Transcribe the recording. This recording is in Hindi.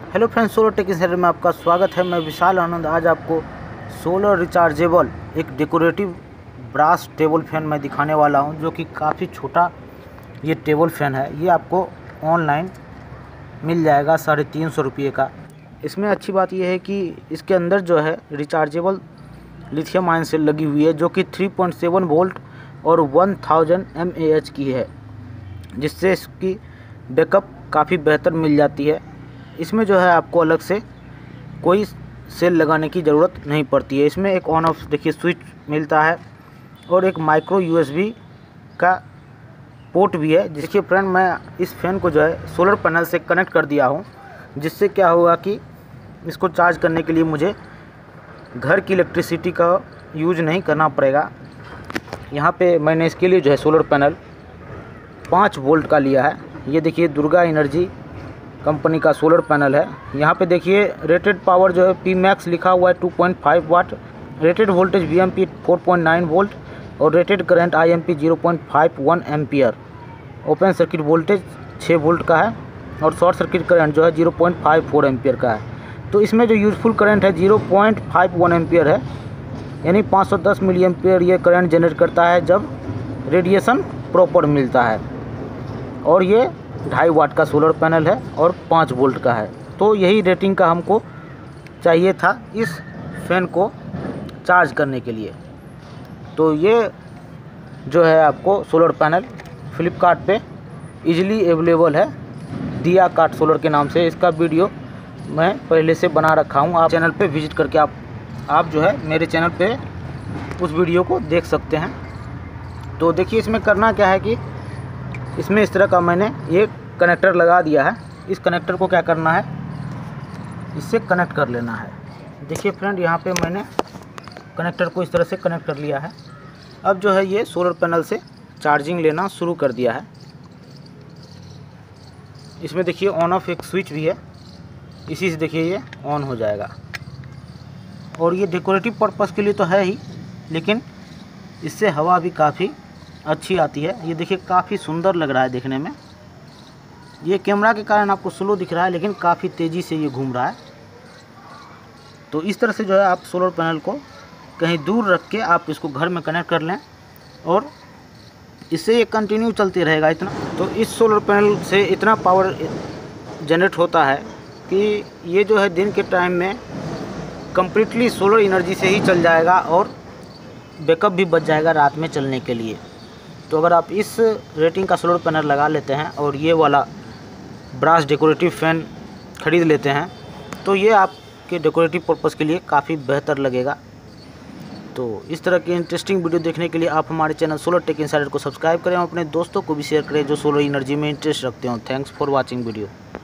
Hello friends, solar tech insider में आपका स्वागत है। मैं विशाल आनंद आज आपको सोलर रिचार्जेबल एक डेकोरेटिव ब्रास टेबल फैन मैं दिखाने वाला हूं, जो कि काफ़ी छोटा ये टेबल फैन है। ये आपको ऑनलाइन मिल जाएगा 350 रुपये का। इसमें अच्छी बात यह है कि इसके अंदर जो है रिचार्जेबल लिथियम आयन सेल लगी हुई है, जो कि 3.7 वोल्ट और 1000 mAh की है, जिससे इसकी बैकअप काफ़ी बेहतर मिल जाती है। इसमें जो है आपको अलग से कोई सेल लगाने की ज़रूरत नहीं पड़ती है। इसमें एक ऑन ऑफ देखिए स्विच मिलता है और एक माइक्रो USB का पोर्ट भी है। देखिए फ्रेंड, मैं इस फैन को जो है सोलर पैनल से कनेक्ट कर दिया हूँ, जिससे क्या होगा कि इसको चार्ज करने के लिए मुझे घर की इलेक्ट्रिसिटी का यूज नहीं करना पड़ेगा। यहाँ पे मैंने इसके लिए जो है सोलर पैनल 5 वोल्ट का लिया है। ये देखिए दुर्गा एनर्जी कंपनी का सोलर पैनल है। यहाँ पे देखिए रेटेड पावर जो है Pmax लिखा हुआ है 2.5 watt, rated voltage VMP 4.9 volt और rated current IMP 0.51 ampere. Open circuit voltage 6 volt का है और शॉर्ट सर्किट करंट जो है 0.54 एम्पियर का है। तो इसमें जो यूजफुल करंट है 0.51 एम्पियर है, यानी 510 मिली एम्पियर ये करंट जनरेट करता है जब रेडिएशन प्रॉपर मिलता है। और ये 2.5 वाट का सोलर पैनल है और 5 वोल्ट का है। तो यही रेटिंग का हमको चाहिए था इस फैन को चार्ज करने के लिए। तो ये जो है आपको सोलर पैनल फ्लिपकार्ट पे इजीली अवेलेबल है, दिया काट सोलर के नाम से। इसका वीडियो मैं पहले से बना रखा हूँ, आप चैनल पे विजिट करके आप जो है मेरे चैनल पे उस वीडियो को देख सकते हैं। तो देखिए इसमें करना क्या है कि इसमें इस तरह का मैंने ये कनेक्टर लगा दिया है। इस कनेक्टर को क्या करना है, इससे कनेक्ट कर लेना है। देखिए फ्रेंड, यहाँ पे मैंने कनेक्टर को इस तरह से कनेक्ट कर लिया है। अब जो है ये सोलर पैनल से चार्जिंग लेना शुरू कर दिया है। इसमें देखिए ऑन ऑफ एक स्विच भी है, इसी से देखिए ये ऑन हो जाएगा। और ये डेकोरेटिव पर्पज़ के लिए तो है ही, लेकिन इससे हवा भी काफ़ी अच्छी आती है। ये देखिए काफ़ी सुंदर लग रहा है देखने में। ये कैमरा के कारण आपको स्लो दिख रहा है, लेकिन काफ़ी तेज़ी से ये घूम रहा है। तो इस तरह से जो है आप सोलर पैनल को कहीं दूर रख के आप इसको घर में कनेक्ट कर लें और इससे ये कंटिन्यू चलते रहेगा इतना। तो इस सोलर पैनल से इतना पावर जनरेट होता है कि ये जो है दिन के टाइम में कम्प्लीटली सोलर एनर्जी से ही चल जाएगा और बैकअप भी बच जाएगा रात में चलने के लिए। तो अगर आप इस रेटिंग का सोलर पैनल लगा लेते हैं और ये वाला ब्रास डेकोरेटिव फैन ख़रीद लेते हैं, तो ये आपके डेकोरेटिव पर्पज़ के लिए काफ़ी बेहतर लगेगा। तो इस तरह की इंटरेस्टिंग वीडियो देखने के लिए आप हमारे चैनल सोलर टेक इंसाइडर को सब्सक्राइब करें और अपने दोस्तों को भी शेयर करें जो सोलर एनर्जी में इंटरेस्ट रखते हो। Thanks for watching video.